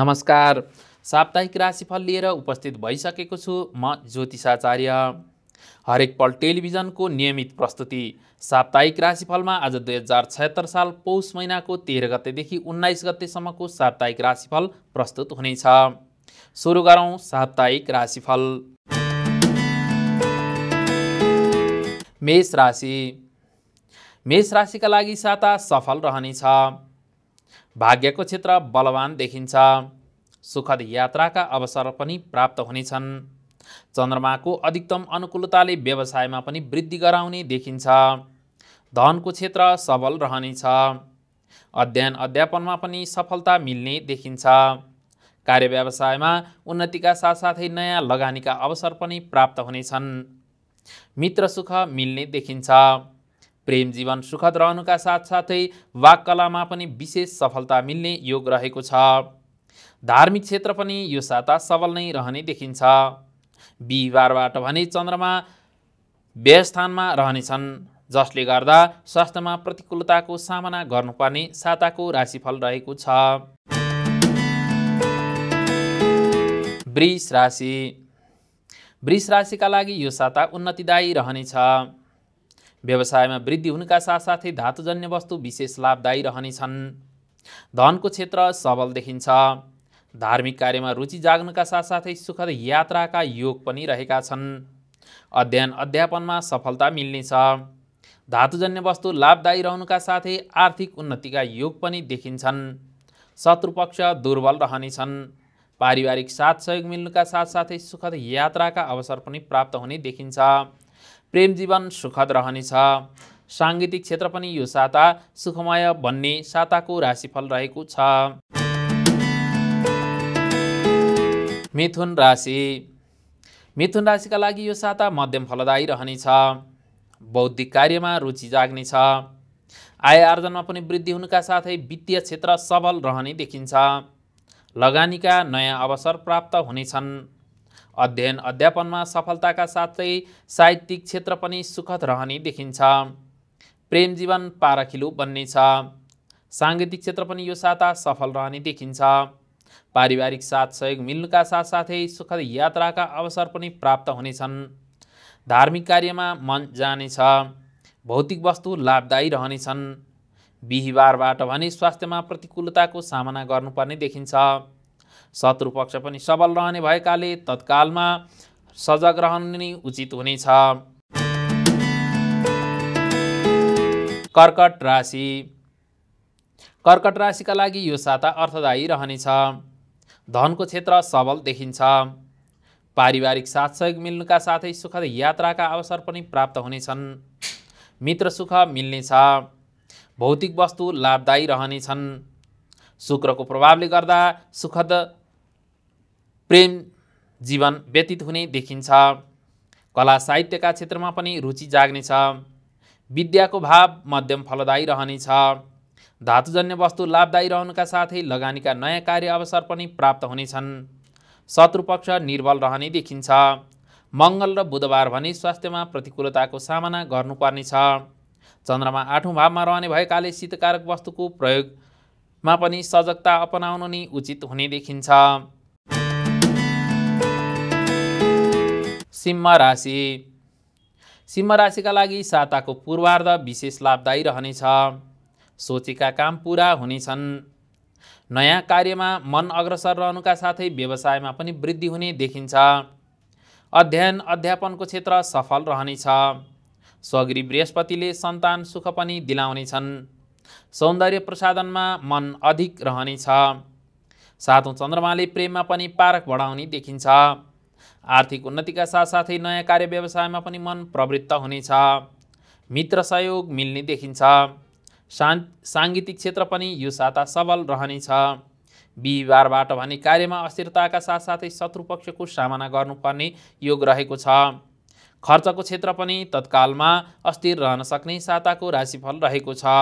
नमस्कार। साप्ताहिक राशिफल लिएर उपस्थित भइसकेको छु म ज्योतिषाचार्य। हरेक पल टेलिभिजनको नियमित प्रस्तुति साप्ताहिक राशिफलमा आज 2076 साल पौष महिनाको 13 गतेदेखि 19 गतेसम्मको साप्ताहिक राशिफल प्रस्तुत हुनेछ। सुरु गरौँ साप्ताहिक राशिफल। मेष राशि। मेष राशिका लागि साता सफल रहनेछ। भाग्यको क्षेत्र बलवान देखिन्छ। सुखद यात्राका अवसर पनि प्राप्त हुनेछन्। चन्द्रमाको अधिकतम अनुकूलताले व्यवसायमा पनि वृद्धि गराउने देखिन्छ। धनको क्षेत्र सबल रहनेछ। अध्ययन अध्यापनमा पनि सफलता मिल्ने देखिन्छ। कार्य व्यवसायमा उन्नतिका साथसाथै नयाँ लगानीका अवसर पनि प्राप्त हुनेछन्। मित्र सुख मिल्ने देखिन्छ। प्रेम जीवन सुखद रहनुका साथसाथै वाक्कलामा पनि विशेष सफलता मिल्ने योग रहेको छ। धार्मिक क्षेत्र पनि यो साता सबल नै रहने देखिन्छ। बिहिबारबाट भने चन्द्रमा व्ययस्थानमा रहनेछन्, जसले गर्दा स्वास्थ्यमा प्रतिकूलताको सामना गर्नुपर्ने साताको राशिफल रहेको छ। वृष राशि। वृष राशिका लागि यो साता उन्नतिदायी रहनेछ। व्यवसायमा वृद्धि हुनुका साथसाथै धातुजन्य वस्तु विशेष लाभदायी रहनेछन्। धनको क्षेत्र सबल देखिन्छ। धार्मिक कार्यमा रुचि जाग्नुका साथसाथै सुखद यात्राका योग पनि रहेका छन्। अध्ययन अध्यापनमा सफलता मिल्नेछ। धातुजन्य वस्तु लाभदायी रहनुका साथै आर्थिक उन्नतिका योग पनि देखिन्छन्। शत्रुपक्ष दुर्बल रहनेछन्। पारिवारिक साथ सहयोग मिल्नुका साथसाथै सुखद यात्राका अवसर पनि प्राप्त हुने देखिन्छ। प्रेम जीवन सुखद रहनेछ। साङ्गीतिक क्षेत्र पनि यो साता सुखमय बन्ने साताको राशिफल रहेको छ। मिथुन राशि। मिथुन राशिका लागि यो साता मध्यम फलदायी रहनेछ। बौद्धिक कार्यमा रुचि जाग्नेछ। आय आर्जनमा पनि वृद्धि हुनुका साथै वित्तीय क्षेत्र सबल रहने देखिन्छ। लगानीका नयाँ अवसर प्राप्त हुनेछन्। अध्ययन अध्यापनमा सफलताका साथै साहित्यिक क्षेत्र पनि सुखद रहने देखिन्छ। प्रेम जीवन पारखिलो बन्नेछ। साङ्गीतिक क्षेत्र पनि यो साता सफल रहने देखिन्छ। पारिवारिक साथ सहयोग मिल्नुका साथसाथै सुखद यात्राका अवसर पनि प्राप्त हुनेछन्। धार्मिक कार्यमा मन जानेछ। भौतिक वस्तु लाभदायी रहनेछन्। बिहिबारबाट भने स्वास्थ्यमा प्रतिकूलताको सामना गर्नुपर्ने देखिन्छ। शत्रुपक्ष पनि सबल रहने भएकाले तत्कालमा सजग रहनु नै उचित हुनेछ। कर्कट राशि। कर्कट राशिका लागि यो साता अर्थदायी रहनेछ। धनको क्षेत्र सबल देखिन्छ। पारिवारिक साथ सहयोग मिल्नुका साथै सुखद यात्राका अवसर पनि प्राप्त हुनेछन्। मित्र सुख मिल्नेछ। भौतिक वस्तु लाभदायी रहनेछन्। शुक्रको प्रभावले गर्दा सुखद प्रेम जीवन व्यतीत हुने देखिन्छ। कला साहित्यका क्षेत्रमा पनि रुचि जाग्नेछ। विद्याको भाव मध्यम फलदायी रहनेछ। धातुजन्य वस्तु लाभदायी रहनुका साथै लगानीका नयाँ कार्य अवसर पनि प्राप्त हुनेछन्। शत्रुपक्ष निर्बल रहने देखिन्छ। मङ्गल र बुधबार भने स्वास्थ्यमा प्रतिकूलताको सामना गर्नुपर्नेछ। चन्द्रमा 8औँ भावमा रहने भएकाले शीतकारक वस्तुको प्रयोगमा पनि सजगता अपनाउनु नै उचित हुने देखिन्छ। सिंह राशि। सिंह राशिका लागि साताको पूर्वार्ध विशेष लाभदायी रहनेछ। सोचेका काम पुरा हुनेछन्। नयाँ कार्यमा मन अग्रसर रहनुका साथै व्यवसायमा पनि वृद्धि हुने देखिन्छ। अध्ययन अध्यापनको क्षेत्र सफल रहनेछ। स्वगृह बृहस्पतिले सन्तान सुख पनि दिलाउनेछन्। सौन्दर्य प्रसाधनमा मन अधिक रहनेछ। सातौँ चन्द्रमाले प्रेममा पनि पारख बढाउने देखिन्छ। आर्थिक उन्नतिका साथसाथै नयाँ कार्य व्यवसायमा पनि मन प्रवृत्त हुनेछ। मित्र सहयोग मिल्ने देखिन्छ। साङ्गीतिक क्षेत्र पनि यो साता सबल रहनेछ। बिहिबारबाट भने कार्यमा अस्थिरताका साथसाथै शत्रुपक्षको सामना गर्नुपर्ने योग रहेको छ। खर्चको क्षेत्र पनि तत्कालमा अस्थिर रहन सक्ने साताको राशिफल रहेको छ।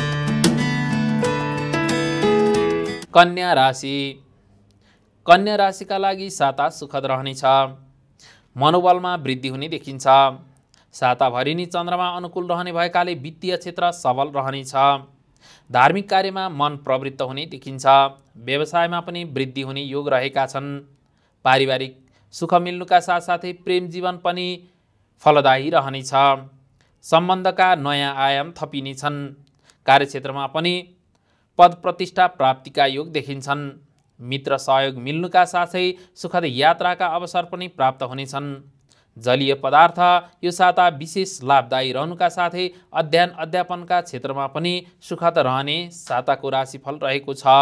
कन्या राशि। कन्या राशिका लागि साता सुखद रहनेछ। मनोबलमा वृद्धि हुने देखिन्छ। साताभरि नै चन्द्रमा अनुकूल रहने भएकाले वित्तीय क्षेत्र सबल रहनेछ। धार्मिक कार्यमा मन प्रवृत्त हुने देखिन्छ। व्यवसायमा पनि वृद्धि हुने योग रहेका छन्। पारिवारिक सुख मिल्नुका साथसाथै प्रेम जीवन पनि फलदायी रहनेछ। सम्बन्धका नयाँ आयाम थपिनेछन्। कार्यक्षेत्रमा पनि पद प्रतिष्ठा प्राप्तिका योग देखिन्छन्। मित्र सहयोग मिल्नुका साथै सुखद यात्राका अवसर पनि प्राप्त हुनेछन्। जलीय पदार्थ यो साता विशेष लाभदायी रहनुका साथै अध्ययन अध्यापनका क्षेत्रमा पनि सुखद रहने साताको राशिफल रहेको छ।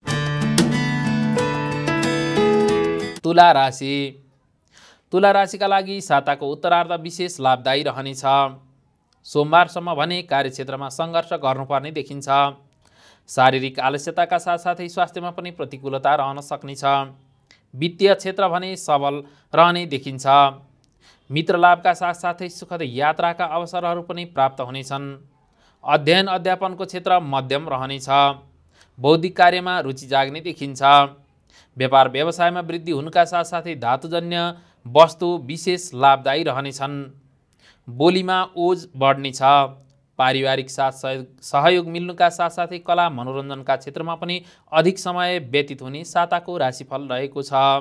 तुला राशि। तुला राशिका लागि साताको उत्तरार्ध विशेष लाभदायी रहनेछ। सोमबारसम्म भने कार्यक्षेत्रमा सङ्घर्ष गर्नुपर्ने देखिन्छ। शारीरिक आलस्यताका साथसाथै स्वास्थ्यमा पनि प्रतिकूलता रहन सक्नेछ। वित्तीय क्षेत्र भने सबल रहने देखिन्छ। मित्र लाभका साथसाथै सुखद यात्राका अवसरहरू पनि प्राप्त हुनेछन्। अध्ययन अध्यापनको क्षेत्र मध्यम रहनेछ। बौद्धिक कार्यमा रुचि जाग्ने देखिन्छ। व्यापार व्यवसायमा वृद्धि हुनुका साथसाथै धातुजन्य वस्तु विशेष लाभदायी रहनेछन्। बोलीमा ओज बढ्नेछ। पारिवारिक साथ सहयोग मिल्नुका साथसाथै कला मनोरञ्जनका क्षेत्रमा पनि अधिक समय व्यतीत हुने साताको राशिफल रहेको छ।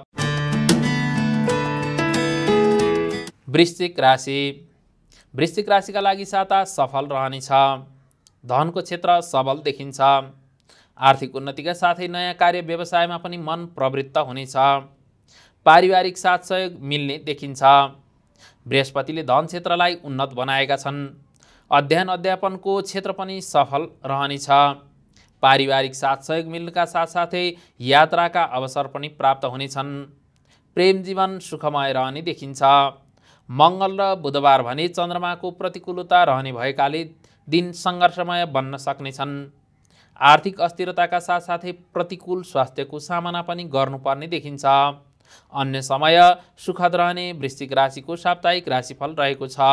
वृश्चिक राशि। वृश्चिक राशिका लागि साता सफल रहनेछ। धनको क्षेत्र सबल देखिन्छ। आर्थिक उन्नतिका साथै नयाँ कार्य व्यवसायमा पनि मन प्रवृत्त हुनेछ। पारिवारिक साथ सहयोग मिल्ने देखिन्छ। बृहस्पतिले धन क्षेत्रलाई उन्नत बनाएका छन्। अध्ययन अध्यापनको क्षेत्र पनि सफल रहनेछ। पारिवारिक साथ सहयोग मिल्नुका साथसाथै यात्राका अवसर पनि प्राप्त हुनेछन्। प्रेम जीवन सुखमय रहने देखिन्छ। मङ्गल र बुधबार भने चन्द्रमाको प्रतिकूलता रहने भएकाले दिन सङ्घर्षमय बन्न सक्नेछन्। आर्थिक अस्थिरताका साथसाथै प्रतिकूल स्वास्थ्यको सामना पनि गर्नुपर्ने देखिन्छ। अन्य समय सुखद रहने वृश्चिक राशिको साप्ताहिक राशिफल रहेको छ।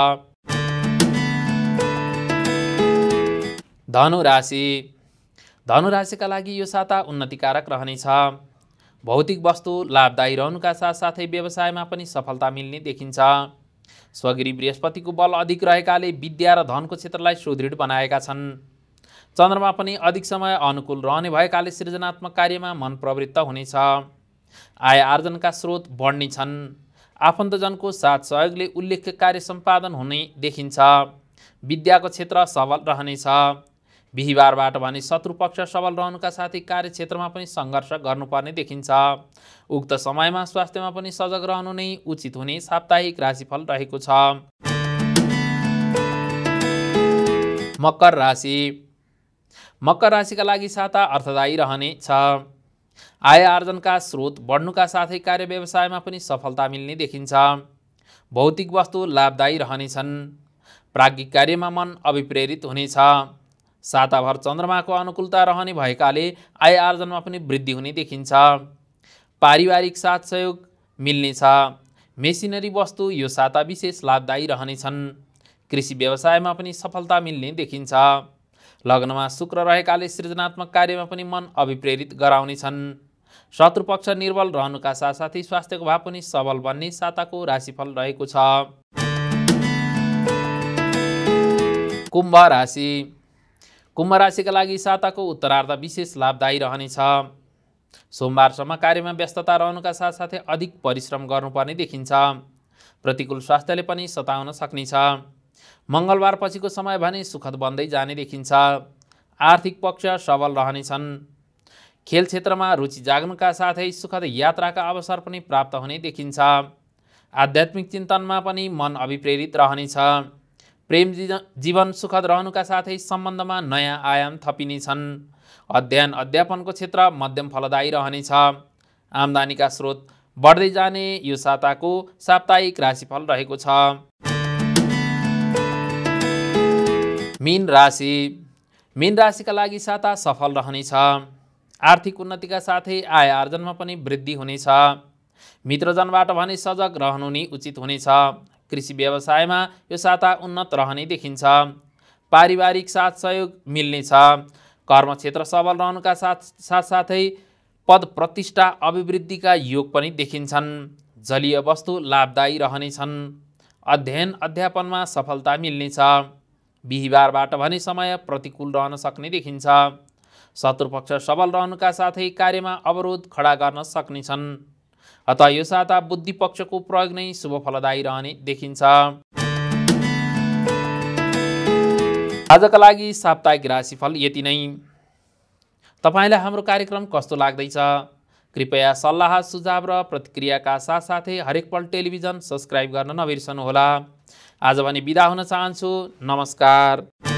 धनु राशि। धनु राशिका लागि यो साता उन्नतिकारक रहनेछ। भौतिक वस्तु लाभदायी रहनुका साथसाथै व्यवसायमा पनि सफलता मिल्ने देखिन्छ। स्वगिरी बृहस्पतिको बल अधिक रहेकाले विद्या र धनको क्षेत्रलाई सुदृढ बनाएका छन्। चन्द्रमा पनि अधिक समय अनुकूल रहने भएकाले सृजनात्मक कार्यमा मन प्रवृत्त हुनेछ। आय आर्जनका स्रोत बढ्ने छन्। आफन्तजनको साथ सहयोगले उल्लेख्य कार्य सम्पादन हुने देखिन्छ। विद्याको क्षेत्र सबल रहनेछ। बिहिबारबाट भने शत्रुपक्ष सबल रहनुका साथै कार्यक्षेत्रमा पनि सङ्घर्ष गर्नुपर्ने देखिन्छ। उक्त समयमा स्वास्थ्यमा पनि सजग रहनु नै उचित हुने साप्ताहिक राशिफल रहेको छ। मकर राशि। मकर राशिका लागि साता अर्थदायी रहनेछ। आय आर्जनका स्रोत बढ्नुका साथै कार्य व्यवसायमा पनि सफलता मिल्ने देखिन्छ। भौतिक वस्तु लाभदायी रहनेछन्। प्राज्ञिक कार्यमा मन अभिप्रेरित हुनेछ। साताभर चन्द्रमाको अनुकूलता रहने भएकाले आय आर्जनमा पनि वृद्धि हुने देखिन्छ। पारिवारिक साथ सहयोग मिल्नेछ। मेसिनरी वस्तु यो साता विशेष लाभदायी रहनेछन्। कृषि व्यवसायमा पनि सफलता मिल्ने देखिन्छ। लग्नमा शुक्र रहेकाले सृजनात्मक कार्यमा पनि मन अभिप्रेरित गराउनेछन्। शत्रुपक्ष निर्बल रहनुका साथसाथै स्वास्थ्यको भाव पनि सबल बन्ने साताको राशिफल रहेको छ। कुम्भ राशि। कुम्भ राशिका लागि साताको उत्तरार्ध विशेष लाभदायी रहनेछ। सोमबारसम्म कार्यमा व्यस्तता रहनुका साथसाथै अधिक परिश्रम गर्नुपर्ने देखिन्छ। प्रतिकूल स्वास्थ्यले पनि सताउन सक्नेछ। मङ्गलबार पछिको समय भने सुखद बन्दै जाने देखिन्छ। आर्थिक पक्ष सबल रहनेछन्। खेल क्षेत्रमा रुचि जाग्नुका साथै सुखद यात्राका अवसर पनि प्राप्त हुने देखिन्छ। आध्यात्मिक चिन्तनमा पनि मन अभिप्रेरित रहनेछ। प्रेम जीवन सुखद रहनुका साथै सम्बन्धमा नयाँ आयाम थपिनेछन्। अध्ययन अध्यापनको क्षेत्र मध्यम फलदायी रहनेछ। आम्दानीका स्रोत बढ्दै जाने यो साताको साप्ताहिक राशिफल रहेको छ। मीन राशि। मीन राशिका लागि साता सफल रहनेछ। आर्थिक उन्नतिका साथै आय आर्जनमा पनि वृद्धि हुनेछ। मित्रजनबाट भने सजग रहनु नै उचित हुनेछ। कृषि व्यवसायमा यो साता उन्नत रहने देखिन्छ। पारिवारिक साथ सहयोग मिल्नेछ। कर्मक्षेत्र सबल रहनुका साथसाथै पद प्रतिष्ठा अभिवृद्धिका योग पनि देखिन्छन्। जलीय वस्तु लाभदायी रहनेछन्। अध्ययन अध्यापनमा सफलता मिल्नेछ। बिहिबारबाट भने समय प्रतिकूल रहन सक्ने देखिन्छ। शत्रुपक्ष सबल रहनुका साथै कार्यमा अवरोध खडा गर्न सक्नेछन्। अतः यो साता बुद्धिपक्षको प्रयोग नै शुभ फलदायी रहने देखिन्छ। आजका लागि साप्ताहिक राशिफल यति नै। तपाईलाई हाम्रो कार्यक्रम कस्तो लाग्दैछ? कृपया सल्लाह सुझाव र प्रतिक्रियाका साथसाथै हरेकपल टेलिभिजन सब्स्क्राइब गर्न नबिर्सनुहोला। आज भने बिदा हुन चाहन्छु। नमस्कार।